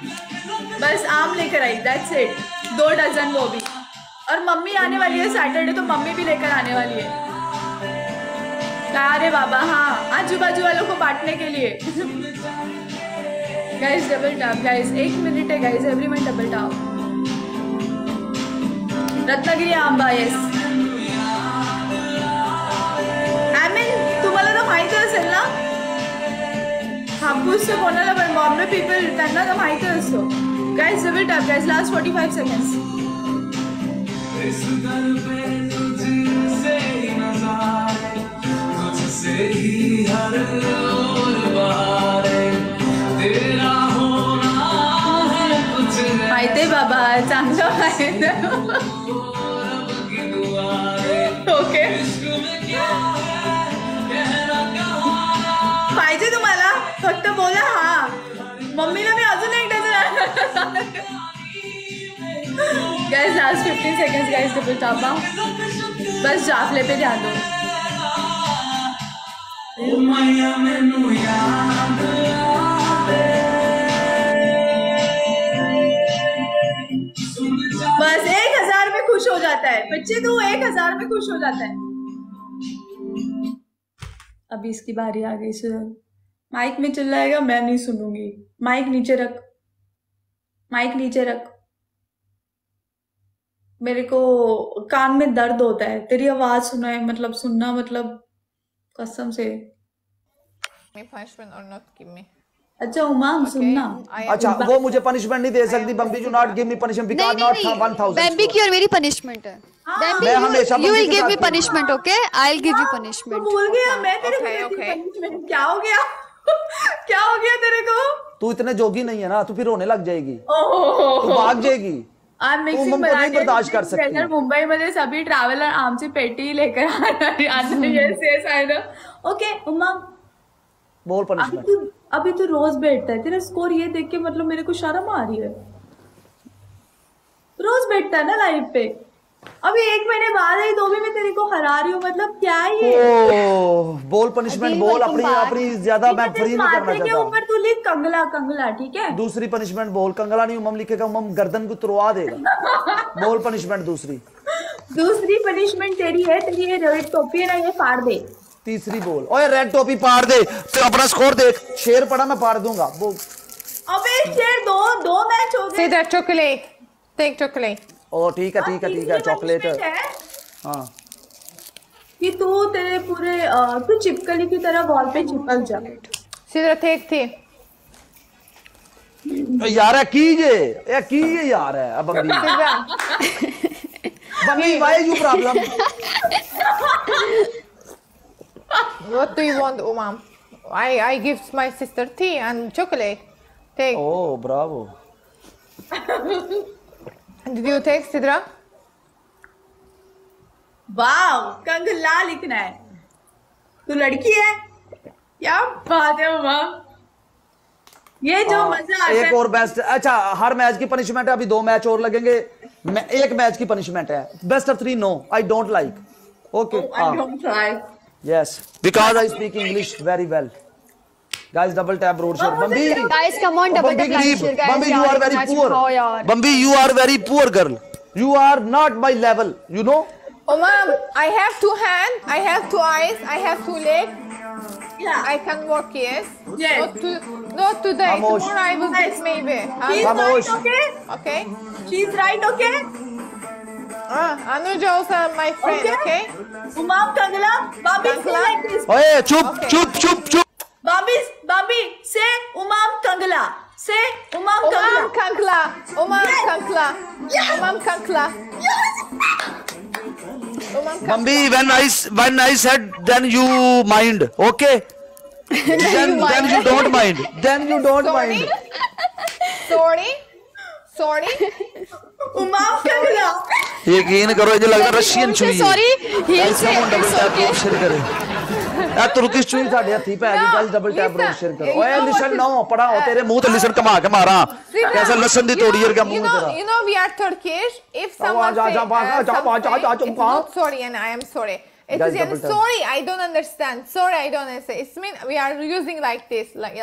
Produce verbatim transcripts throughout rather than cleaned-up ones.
बस आम लेकर आई, दैट्स इट। दो डजन वो भी। और मम्मी आने वाली है सैटरडे, तो मम्मी भी लेकर आने वाली है। अरे बाबा हाँ, आजू बाजू वालों को बांटने के लिए। गाइस डबल टैप गाइस, एक मिनिट है guys, everyone double tap. Ratnagiri आंबा येस। आमीन तुम्हाला तर माहिती असेल ना, हापूसचं कोणाला पण बॉम्बे पीपल त्यांना तर माहिती असतो। Guys double tap guys, last forty-five seconds। माहिती बाबा, चांगलं माहिती। ओके पाहिजे तुम्हाला, फक्त बोला हा। मम्मीला मी अजून एक dozen. Guys last fifteen seconds guys, double टापा। बस जाफले पे ध्यान दो। बस एक हजार में खुश हो जाता है बच्चे, तू एक हजार में खुश हो जाता है। अभी इसकी बारी आ गई। सुन, माइक में चिल्लाएगा, मैं नहीं सुनूंगी। माइक नीचे रख, माइक नीचे रख। मेरे को कान में दर्द होता है तेरी आवाज सुना है, मतलब सुनना, मतलब कसम से। punishment or not give me? अच्छा उमांग सुनना। अच्छा वो मुझे पनिशमेंट नहीं दे सकती। Bambi do not give me punishment because not one thousand। Bambi की और मेरी पनिशमेंट है। मैं हमेशा you will give me punishment, okay? I will give you punishment. भूल गया मैं तेरे को पनिशमेंट। क्या हो गया? क्या हो गया तेरे को? तू इतने जोगी नहीं है ना, तू फिर रोने लग जाएगी, तू भाग जाएगी। बर्दाश्त कर सकती। मुंबई मध्ये सभी ट्रॅव्हलर आमची पेटी लेकर आना। Yes yes I know. Okay Umang बोल पनिशमेंट। अभी तू अभी तू रोज बैठता है, तेरा स्कोर ये देख के मतलब मेरे को शर्म आ रही है। रोज बैठता है ना लाइव पे, अभी एक महीने बाद आई तो भी मैं तेरे को हरा रही हूँ, मतलब क्या ये? ओ, बोल पनिशमेंट बोल। अपनी अपनी ज्यादा मैं फ्री नहीं करना चाहता। के ऊपर तू लिख कंगला कंगला, ठीक है? दूसरी पनिशमेंट बोल। कंगला नहीं, उमम लिखेगा, उमम गर्दन को तुरवा देगा। बोल पनिशमेंट दूसरी। दूसरी पनिशमेंट तेरी है, तेरी ये रेड टोपी है ना, ये फाड़ दे। तीसरी बोल। ओए रेड टोपी फाड़ दे, तो अपना स्कोर देख। शेर पड़ा मैं फाड़ दूंगा। बोल। अबे शेर, दो दो मैच हो गए। Say that chocolate. Take chocolate. ओ ठीक है ठीक है ठीक है, चॉकलेट। हाँ कि तू तेरे पूरे तू चिपकली की तरह वॉल पे चिपक जा। सीधा take tea. यार है कीजिए, ये कीजिए यार है। अब बंदी बंदी why you problem? What do you want, Umam? I I give my sister tea and chocolate. Take. Oh, bravo. Did you take, Sidra? वाव, कंगला लिखना है। तू लड़की है? क्या बात है उमाम। ये जो मजा आता है। एक और बेस्ट। अच्छा हर मैच की पनिशमेंट है, अभी दो मैच और लगेंगे। मैं एक मैच की पनिशमेंट है। Best of three no, I don't like. Okay I don't try. Yes, because I speak English very well. Guys, double tap road share. Bambi, guys, come on, double tap road share, guys. Bambi, you are very poor. Bambi, you are very poor girl. You are not my level. You know? Umam, I have two hands, I have two eyes, I have two legs. Yeah. I can walk. Yes. Yes. Not, to, not today. Vamos. Tomorrow I will get maybe. Huh? She's Vamos. right, okay? Okay. She's right, okay? Ah, Anuja also my friend. Okay. Umam Kangla, Bambi say like this. Hey, chup, Okay. chup, chup, chup. Bambi, Bambi, say Umam Kangla. Say Umam Umam Kangla. Kankla. Umam Yes. Kankla. Yes. Umam Kankla. Yes. Umam Kankla. Bambi, when I when I said, then you mind, okay? then then you don't mind. Then you don't Sorry. mind. Sorry. Sorry. Umam Kangla. यकीन करो ये लग रहा Russian चुई है। Sorry ही से double tap road share करे। आ Turkish चुई साडे हथी पै गई। Guys double tap road share करो। ओए लिसन नो पढ़ाओ, तेरे मुंह ते लिसन कमा के मारा। कैसा लसन दी तोड़ी का You मुंह know, तेरा। you know we are Turkish. If someone जा, say जा, जा, uh, जा, जा, जा, जा, something, it's जा, not sorry and I am sorry. It Guys, is double tap. sorry. I don't understand. Sorry, I don't understand. It's mean we are using like this, like like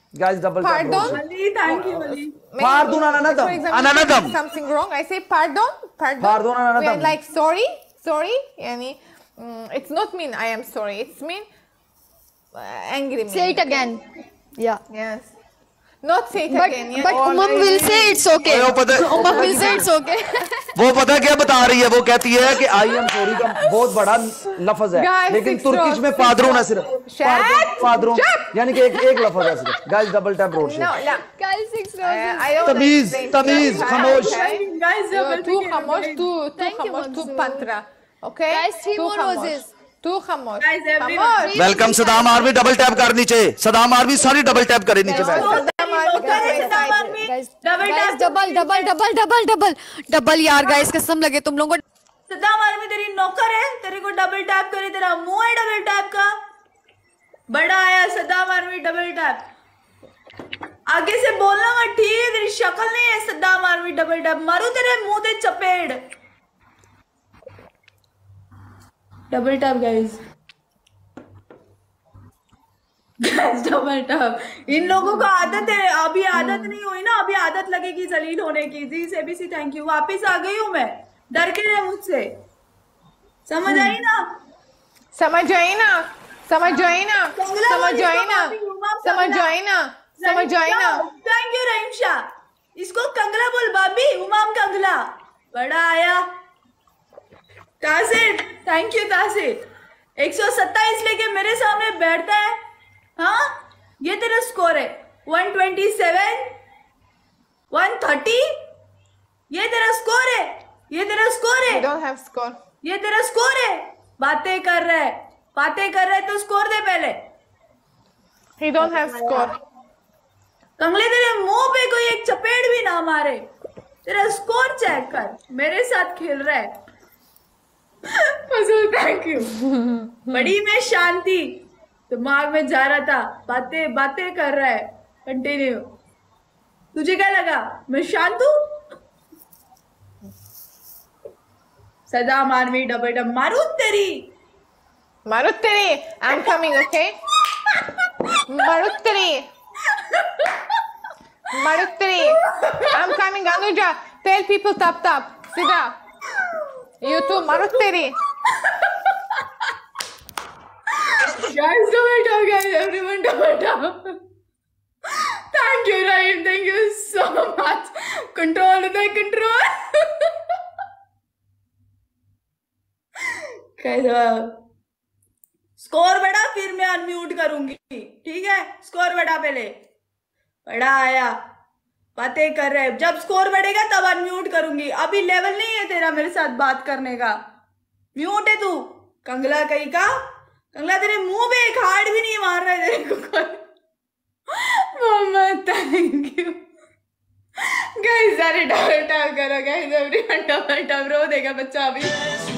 Guys, double tap. Pardon? bro. Ali, thank you, Ali. Pardon, Ananadam. For example, Ananadam. I do something wrong. I say pardon, pardon. Pardon, Ananadam. We are like sorry, sorry. Yani, mm, it's not mean I am sorry. It's mean uh, angry. Mean. Say it again. Yeah. Yes. Not say it But again. Yeah. but Or Umam I- will say it's okay. ओए, वो पता Umam will say it's okay. वो पता क्या बता रही है? वो कहती है कि आई एम सॉरी का बहुत बड़ा लफ्ज है, Guys, लेकिन six तुर्किश rows, में six पादरून है rows. सिर्फ। Shut पादरून up. यानी कि एक एक लफ्ज है सिर्फ। Guys double tap road No, no. Guys, six Uh, roses. I don't तमीज, explain. तमीज, Okay, खामोश। okay. Guys, You're double too tick, खामोश, double too too Thank you, खामोश, too Mansoor. पंत्रा. Okay? Guys, three Too more खामोश. roses. Too खामोश. Guys, everyone. खामोश. Welcome Saddam army, double tap कर नीचे। सदाम आर्मी सारी डबल टैप करे नीचे बैठ। सदाम आर्मी का Guys, very Saddam excited. Army, Guys, double guys, tap. double, double, double, double, double, double यार guys कसम लगे तुम लोगों को। सद्दाम आर्मी तेरी नौकर है, तेरे को डबल टैप करे, तेरा मुंह है डबल टैप का। बड़ा आया सद्दाम आर्मी डबल टैप। आगे से बोलना मत, ठीक है? तेरी शक्ल नहीं है सद्दाम आर्मी डबल टैप। मारू तेरे मुंह ते चपेड़। Double tap guys, guys double tap. इन लोगों को आदत है, अभी आदत नहीं हुई ना, अभी आदत लगेगी जलील होने की। जी से भी सी थैंक यू। वापिस आ गई हूँ मैं, डर के रहे मुझसे। समझ आई ना? समझ आई ना? समझ आई ना? कंगला समझ वाली आई को ना? माफी, उमाम समझ कंगला। आई ना? समझ आई ना? Thank you Rahim Shah. इसको कंगला बोल भाभी, उमाम कंगला। बड़ा आया तासिर, थैंक यू तासिर। एक सौ सत्ताईस लेके मेरे सामने बैठता है। हाँ, ये तेरा स्कोर है। One twenty seven, one thirty, ये तेरा स्कोर है। ये तेरा स्कोर We है। don't have score. ये तेरा स्कोर है। बातें कर रहा है, बातें कर रहा है तो स्कोर दे पहले। He don't have score. Kangle तेरे मुंह पे कोई एक चपेट भी ना मारे। तेरा स्कोर चेक कर, मेरे साथ खेल रहा है। Masood thank you. बड़ी में शांति, दिमाग में जा रहा था, बातें बातें कर रहा है। कंटिन्यू। तुझे क्या लगा मैं शांत हूँ? सदाम आर्मी डबल डब मारू तेरी। Maruttari, I'm coming, okay? Maruttari. Maruttari. I'm coming, Anuja. Tell people tap tap. Sida. You too, Maruttari. Guys, double tap, guys, everyone double tap. Thank you, Rahim. Thank you so much. Control the control. कैसा score बढ़ा, फिर मैं unmute करूंगी, ठीक है? Score बढ़ा पहले। बड़ा आया, बातें कर रहे। जब स्कोर बढ़ेगा तब अनम्यूट करूंगी। अभी लेवल नहीं है तेरा मेरे साथ बात करने का। म्यूट है तू कंगला कहीं का। कंगला तेरे मुंह पे एक हार्ड भी नहीं मार रहा है तेरे को कोई। Mohammad thank you. गाइस सारे डबल टैप करो गाइस, एवरीवन डबल टैप। रो देगा बच्चा अभी।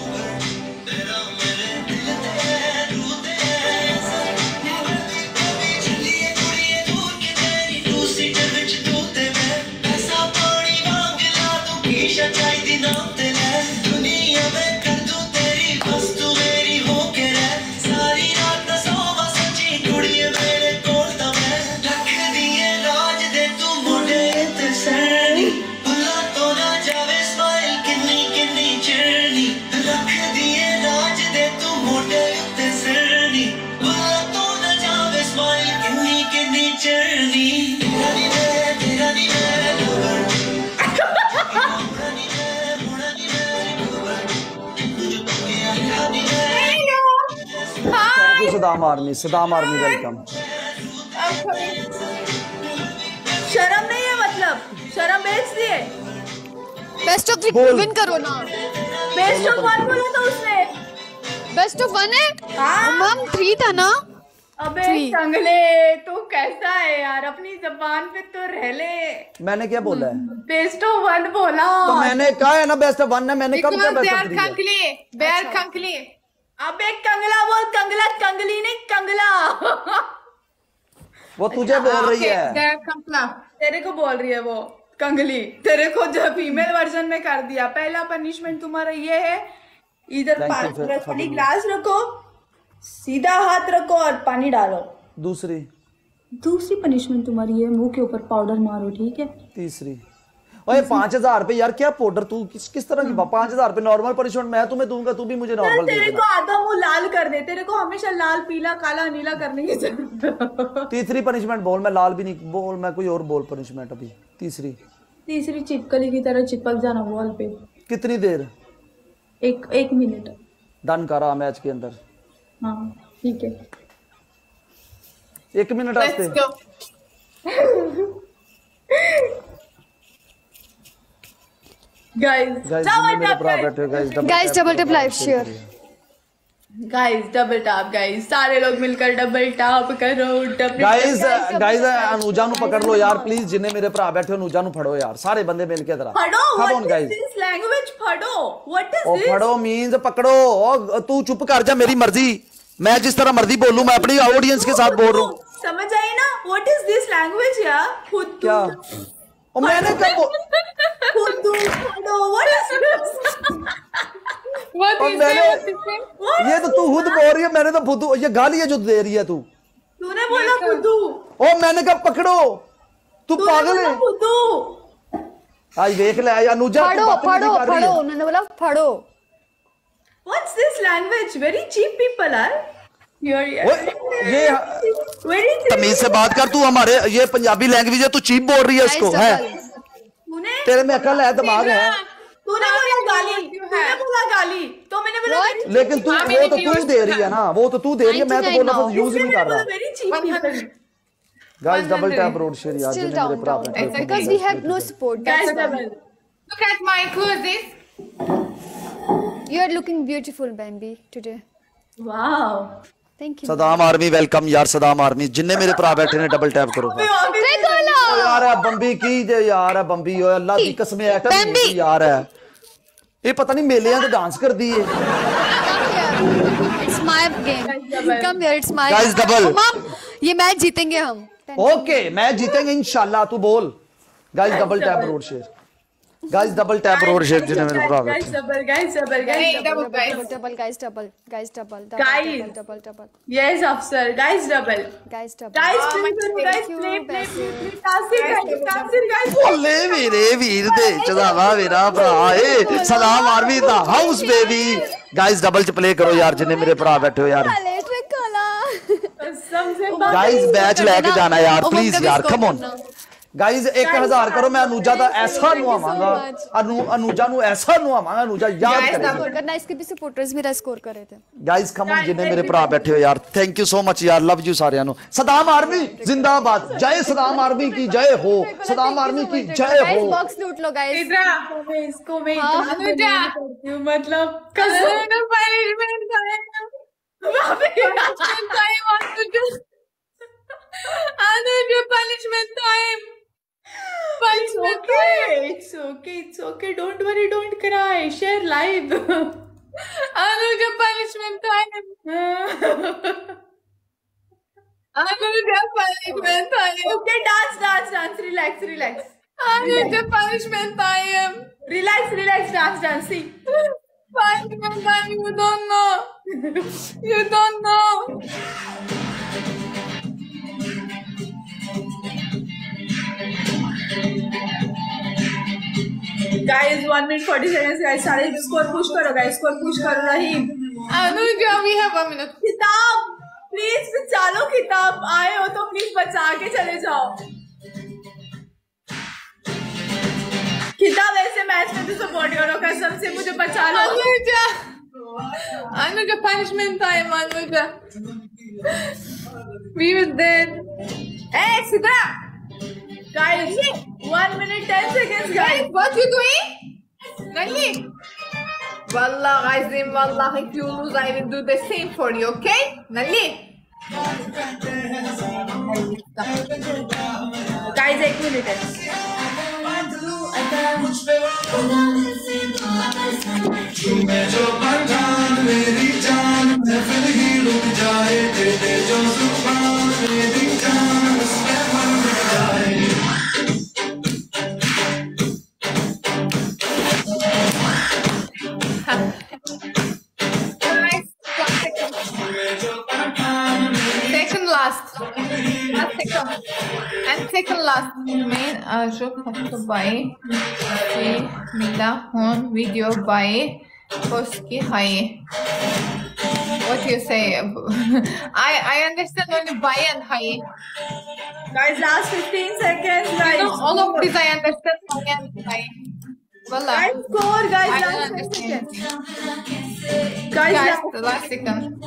Saddam army, Saddam army welcome. शर्म नहीं है मतलब, शर्म बेच दिए। बेस्ट ऑफ बोल। विन करो ना। बेस्ट ऑफ वन बोला था उसने। बेस्ट ऑफ वन है। हाँ। उमम थ्री था ना। अबे Three. कंगले तू कैसा है यार, अपनी जबान पे तो रह ले। मैंने क्या बोला है? बेस्ट ऑफ वन बोला तो मैंने कहा है ना बेस्ट ऑफ वन है। मैंने कब क्या Because they best are of three है? kankli. They are kankli. अबे कंगला बोल, कंगला कंगली नहीं कंगला। वो तुझे बोल रही Okay, है। they are kankla. तेरे को बोल रही है वो कंगली। तेरे को जो फीमेल वर्जन में कर दिया। पहला पनिशमेंट तुम्हारा ये है, इधर Thank you for- for पानी the- ग्लास रखो, सीधा हाथ रखो और पानी डालो। दूसरी दूसरी पनिशमेंट तुम्हारी है, मुंह के ऊपर पाउडर मारो, ठीक है? तीसरी, ओए पांच हजार रुपए यार, क्या पाउडर? तू किस किस तरह की पांच हजार रुपए नॉर्मल पनिशमेंट मैं तुम्हें दूंगा, तू भी मुझे नॉर्मल दे तेरे देना। को आधा मुंह लाल कर दे, तेरे को हमेशा लाल पीला काला नीला करने की जरूरत। तीसरी पनिशमेंट बोल, मैं लाल भी नहीं बोल, मैं कोई और बोल पनिशमेंट अभी। तीसरी तीसरी चिपकली की तरह चिपक जाना वॉल पे। कितनी देर? एक एक मिनट। डन करा मैच के अंदर। हाँ ठीक है, एक मिनट आस्ते। गाइस गाइस मेरे भरा बैठे guys, guys double tap live share, guys double tap, guys सारे लोग मिलकर डबल टैप करो। डबल गाइस गाइस अनुजा नु पकड़ लो यार प्लीज, जिन्ने मेरे भरा बैठे अनुजा नु फड़ो यार, सारे बंदे मिलके जरा फड़ो। Come on, what guys. Is this language? फड़ो, व्हाट इज ओ दिस? फड़ो मींस पकड़ो। ओ तू चुप कर जा, मेरी मर्जी, मैं जिस तरह मर्जी बोलूं, मैं अपनी ऑडियंस के साथ बोल रहा हूं। समझ आई ना? व्हाट इज दिस लैंग्वेज यार? खुद क्या? और मैंने कब खुद फड़ो, व्हाट इज दिस? What और is मैंने it? What is it? ये तो तू खुद बोल रही है, मैंने तो खुद, ये गाली है जो दे रही है तू। तूने बोला खुदू, ओ मैंने कब पकड़ो, तू तूने पागल बोला है। खुदू। आज देख ले अनुजा, तू फड़ो बदतमीजी फड़ो कर रही फड़ो, है। उन्होंने बोला फड़ो। What's this language? Very cheap people are. You're ओए ये very cheap. तमीज से बात कर, तू हमारे ये पंजाबी लैंग्वेज है, तू चीप बोल रही है इसको, है तूने तेरे में अकल है, दिमाग है, तूने बोला गाली, तूने बोला गाली, तो मैंने बोला very cheap. लेकिन तू वो तो तू दे रही है ना, वो तो तू दे रही है, मैं तो बोला था यूज ही नहीं कर रहा। Very cheap people. Guys double tap road share यार, Still जिन्हें मेरे down भरा down बैठे because we have no support. Guys, That's why. double. Look at my clothes. You are looking beautiful, Bambi, today. Wow. Thank you. Saddam army welcome यार, Saddam army, जिन्ने मेरे भरा बैठे ने डबल टैप करो ओ यार। है बंबी की जे यार, है बंबी, ओ अल्लाह की कसम ऐटम बम्बी। की यार है, ये पता नहीं मेलियां तो डांस कर दी है। It's my game. Come here, it's my. Guys, double. Oh, mom, ये मैच जीतेंगे हम. ओके मैच जीतेंगे इंशाल्लाह, तू बोल। Guys double tap road share, guys double tap road share, जिन्हें मेरे भरा बैठे। Guys, double, guys, double, guys, Hey, double. double, guys. Double, double, guys, double, guys, double, double, Guys. double, double, double, Yes, officer. Guys, double. guys, double. Guys, Oh, play my करो, God. guys, Thank play, you, play, Basil. play, play. Tansir, guys, Tansir, guys. बोले मेरे वीर दे चढ़ावा मेरा भरा ए, सलाम army दा house baby. Guys double च play करो यार, जिन्हें मेरे भरा बैठे हो यार। Electric color. कसम से बात। गाइस बैच लेके जाना यार Oh, प्लीज हम यार, कभी कम ऑन score करना। गाइस एक हजार करो, मैं अनुजा दा ऐसा नुआवांगा, अनु अनुजा नु ऐसा नुआवांगा, अनुजा याद Guys, करेगी। स्कोर करना, इसके भी सपोर्टर्स मेरा स्कोर कर रहे थे. गाइस कम ऑन, जिन्हें मेरे भरा बैठे हो यार, थैंक यू सो मच यार, लव यू सारियां नु। सदाम आर्मी जिंदाबाद, जय सदाम आर्मी की जय हो, सदाम आर्मी की जय Guys, हो। बॉक्स लूट लो guys. Idra. मैं इसको मैं हाँ, इतना अनुजा। करती हूँ, मतलब Another punishment time. Punishment time, Anuja. Another punishment time. It's Punishment time. okay, it's okay, it's okay. Don't worry, don't cry. Share live. Anuja, punishment time. Anuja, punishment time. Okay, dance, dance, dance. Relax, relax. Anuja, punishment time. Relax, relax, dance, dance. See. Punishment time, you don't know. You don't know. Guys, one minute forty seconds. Guys, सारे score push करो. Guys, score push करो. Rahim. Anuja, we have one minute. किताब, please बचा लो किताब. आए हो तो प्लीज बचा के चले जाओ. किताब ऐसे मैच में तो सपोर्ट करो, कसम से मुझे बचा लो. Anuja. Anuja, punishment time, Anuja. We was dead. Hey, Sidra. Guys, one minute ten seconds, guys. Guys, what you doing? Nalli. Wallah, Azim, wallah, if you lose, I will do the same for you, okay? Nalli. Guys, एक minute है. मैं जो पठान मेरी जान मैं फिर ही रुक जाए तेरे जो जुबान मेरी जान उसमें मर जाए Guys, one second. Second last. Last second. second last main ajo to buy si Mila on video buy post ki hai. What do you say? I I understand only buy and hai. Guys, last fifteen seconds, guys. You know, all of this I understand buy and hai. Wallah. Guys, score, guys, I don't last understand. seconds. Guys, Guys, last- the last second.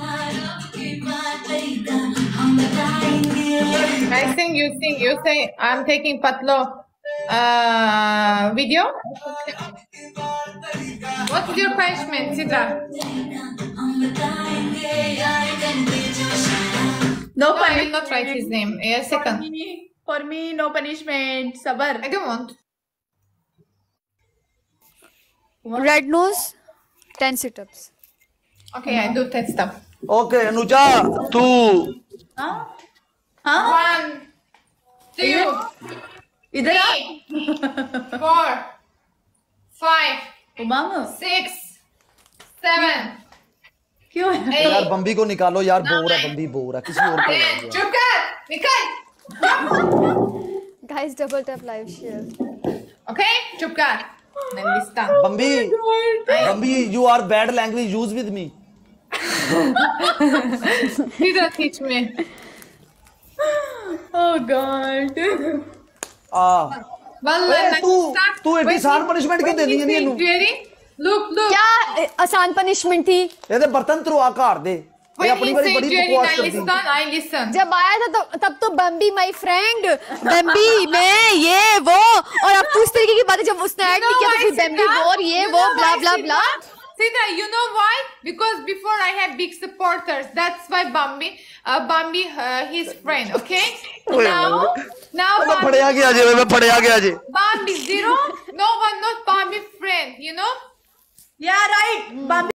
I think you think you say I'm taking Patlo uh video. What is your punishment, Sidra? no No, I will punishment. not write his name. A second. For me, no punishment. Sabar. I don't want. Red nose, ten sit-ups. Okay, I do ten stuff. Okay Anuja तू हाँ? हाँ? One, two, इधर आ. three, four, five, Umama, six, seven, क्यों है? यार eight, बम्बी को निकालो यार बोर है बम्बी बोर है किसी और को ten. लगाओ। चुप कर, निकल. Guys, double tap live share. Okay, चुप कर. Nandista. बम्बी बम्बी you are bad language use with me Sidra, teach me. Oh God. आ Wallah, ए, तू Nandista. तू एडी When आसान he- पनिशमेंट क्यों when देनी he है नी said ਇਹਨੂੰ Jerry, look, look. क्या ए, आसान पनिशमेंट थी? ਇਹਦੇ ਬਰਤਨ ਧਰਵਾ ਘਰ ਦੇ ਇਹ When ਆਪਣੀ he ਵਾਲੀ said ਬੜੀ Jerry, ਬਕਵਾਸ I ਕਰਦੀ listen, I listen. जब आया था तो, तब तो बम्बी माई फ्रेंड, बम्बी मैं ये वो, और अब तू इस तरीके की बातें जब उसने ऐड You किया know तो फिर why, बम्बी Sidra? वो और ये You वो know blah why, blah Sidra? Blah. Sidra, you know why? Because before I have big supporters. That's why Bambi, uh, Bambi, uh, his friend. Okay. Now, now ਮੈਂ Bambi, ਫੜਿਆ ਗਿਆ ਜੇ ਮੈਂ ਫੜਿਆ ਗਿਆ ਜੇ Bambi zero. No one, not Bambi friend. You know. Yeah, right. Bambi